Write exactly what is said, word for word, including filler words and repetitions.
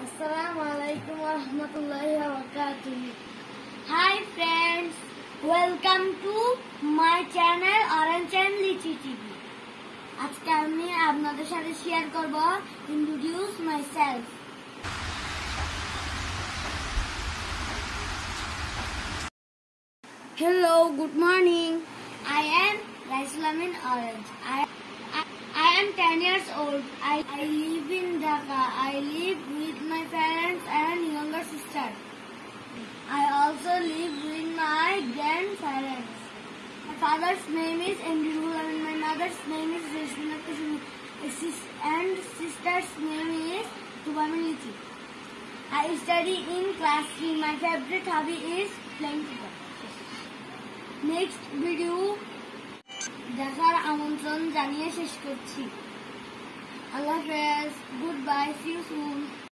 Assalamualaikum warahmatullahi wabarakatuh. Hi friends, welcome to my channel Orange and Lychee T V. আজকে আমি আপনাদের সাথে share করব introduce myself. Hello, good morning. I am Raislamin Orange. I, I I am ten years old. I, I live in Dhaka. I live with my parents and younger sister. I also live with my grandparents. My father's name is Andrew and my mother's name is Rishmina Kushmi and sister's name is Tubami Lichi. I study in class three. My favorite hobby is playing football. Next video দেখার আমন্ত্রণ জানিয়ে শেষ করছি। আল্লাহ হাফেজ, good bye, see you soon.